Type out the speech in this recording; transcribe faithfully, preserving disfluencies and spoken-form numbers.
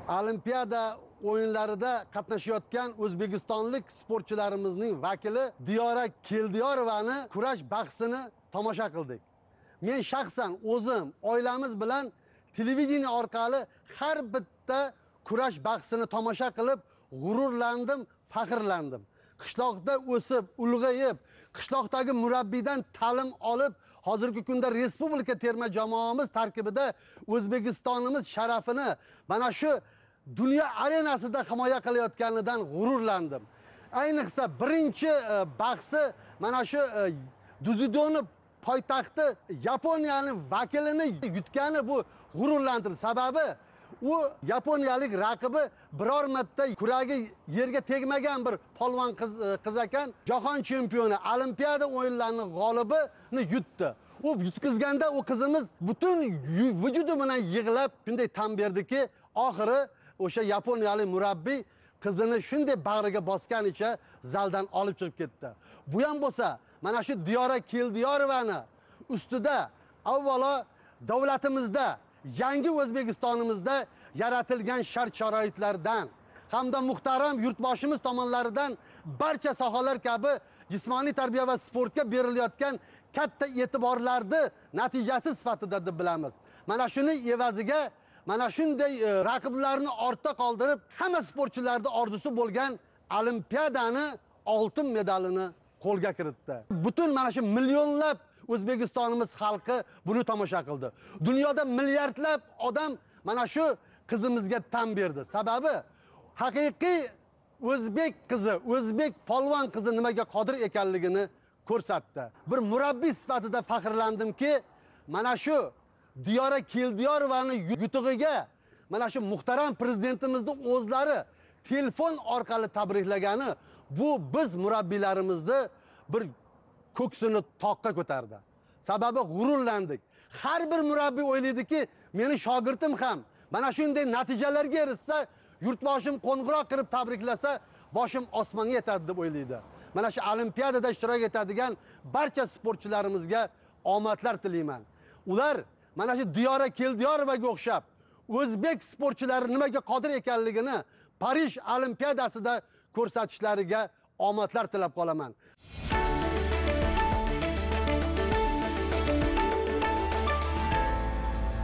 Olimpiada o'yinlarida qatnashayotgan o'zbekistonlik sportchilarimizning vakili Diyora Keldiyorovani kurash bahsini tomosha qildik. Men shaxsan o'zim, oilamiz bilan televideniya orqali har bitta kurash bahsini tomosha qilib g'ururlandim, faxrlandim. Qishloqda o'sib, ulg'ayib, qishloqdagi murabbiydan ta'lim olib, hozirgi kunda respublika terma jamoamiz tarkibida O'zbekistonimiz sharafini mana shu dunyo arenasida himoya qilayotganidan g'ururlandim. Ayniqsa birinchi bahsi mana shu dzyudoni poytaxti Yaponiyaning vakilini yutgani bu g'ururlantirdi. Sababi u yaponiyalik raqibi biror marta kuragi yerga tegmagan bir polvon qiz qiz ekan, jahon chempioni, olimpiada o'yinlarining g'olibini yutdi. U yutkizganda u qizimiz butun vujudi bilan yig'lab shunday tan berdiki, oxiri o'sha yaponiyalik murabbiy qizini shunday bag'riga bosganicha zaldan olib chiqib ketdi. Bu ham bo'lsa, mana shu Diyora Keldiyorovani ustida avvalo davlatimizda, yangi O'zbekistonimizda yaratilgan shart-sharoitlardan hamda muhtaram yurtboshimiz tomonidan barcha sohalar kabi jismoniy tarbiya va sportga berilayotgan katta e'tiborlarni natijasi sifatida deb bilamiz. Mana shuni evaziga mana shunday raqiblarni ortda qoldirib, hamma sportchilarning orzusi bo'lgan olimpiadani oltin medalini qo'lga kiritdi. Butun mana shu millionlab O'zbekistonimiz xalqi buni tomosha qildi. Dunyoda milliardlab odam mana shu qizimizga tan berdi. Sababi haqiqiy o'zbek qizi, o'zbek polvon qizi nimaga qodir ekanligini ko'rsatdi. Bir murabbiy sifatida faxrlandimki, mana shu Diyora Keldiyorovani yutug'iga mana shu muhtaram prezidentimizning o'zlari telefon orqali tabriklagani bu biz murabbiylarimizni bir ko'ksini toqqa ko'tardi. Sababi g'ururlandik. Har bir murabbiy o'ylaydiki, meni shogirdim ham mana shunday natijalarga erishsa, yurtboshim qo'ng'iroq qilib tabriklasa, boshim osmonga yetadi deb o'ylaydi. Mana shu olimpiadada ishtirok etadigan barcha sportchilarimizga omadlar tilayman. Ular mana shu Diyora Keldiyorovaga o'xshab o'zbek sportchilari nimaga qodir ekanligini Parij olimpiadasida ko'rsatishlariga omadlar tilab qolaman.